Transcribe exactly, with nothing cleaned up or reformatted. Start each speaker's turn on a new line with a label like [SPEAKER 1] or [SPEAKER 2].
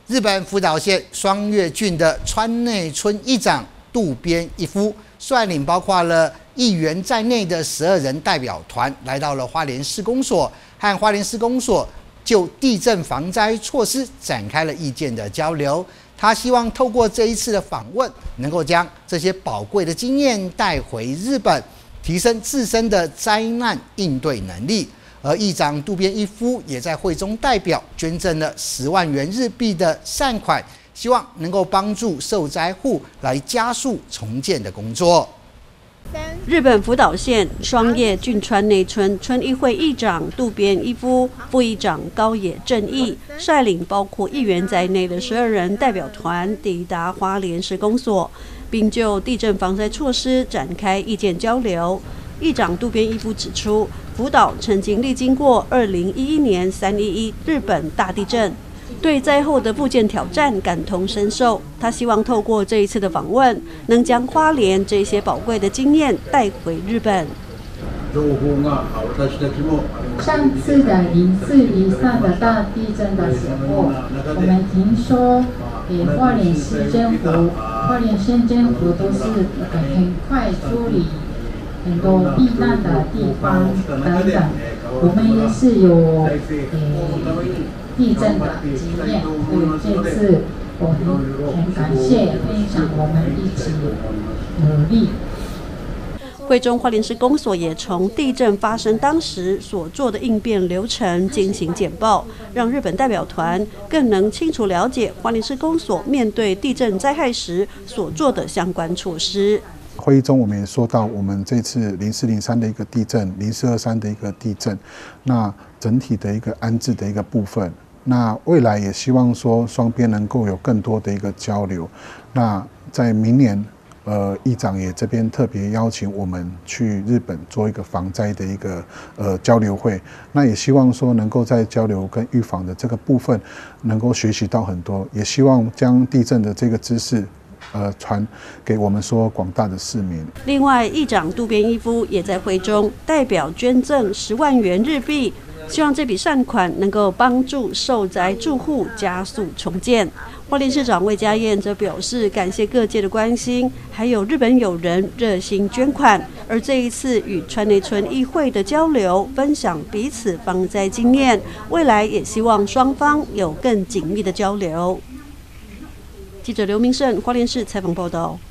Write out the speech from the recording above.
[SPEAKER 1] 日本福岛县双月郡的川内村议长渡边一夫率领包括了议员在内的十二人代表团来到了花莲市公所，和花莲市公所就地震防灾措施展开了意见的交流。他希望透过这一次的访问，能够将这些宝贵的经验带回日本，提升自身的灾难应对能力。而议长渡边一夫也在会中代表捐赠了十万元日币的善款，希望能够帮助受灾户来加速重建的工作。
[SPEAKER 2] 日本福岛县双叶郡川内村村议会议长渡边一夫、副议长高野正义率领包括议员在内的十二人代表团抵达花莲市公所，并就地震防灾措施展开意见交流。议长渡边一夫指出，福岛曾经历经过二零一一年三一一日本大地震，对灾后的复健挑战感同身受。他希望透过这一次的访问，能将花莲这些宝贵的经验带回日本。
[SPEAKER 3] 上次的零四零三的大地震的时候，我们听说，诶，花莲市政府、花莲县政府都是很快处理很多避难的地方等等。我们也是有诶地震的经验，所以这次我很很感谢分享，我们一起努力。
[SPEAKER 2] 会中花莲市公所也从地震发生当时所做的应变流程进行简报，让日本代表团更能清楚了解花莲市公所面对地震灾害时所做的相关措施。
[SPEAKER 4] 会议中我们也说到，我们这次零四零三的一个地震，零四二三的一个地震，那整体的一个安置的一个部分，那未来也希望说双边能够有更多的一个交流。那在明年。呃，议长也这边特别邀请我们去日本做一个防灾的一个呃交流会，那也希望说能够在交流跟预防的这个部分能够学习到很多，也希望将地震的这个知识呃传给我们说广大的市民。
[SPEAKER 2] 另外，议长渡边一夫也在会中代表捐赠十万元日币，希望这笔善款能够帮助受灾住户加速重建。花莲市长魏家燕则表示，感谢各界的关心，还有日本友人热心捐款。而这一次与川内村议会的交流，分享彼此防灾经验，未来也希望双方有更紧密的交流。记者刘明胜，花莲市采访报道。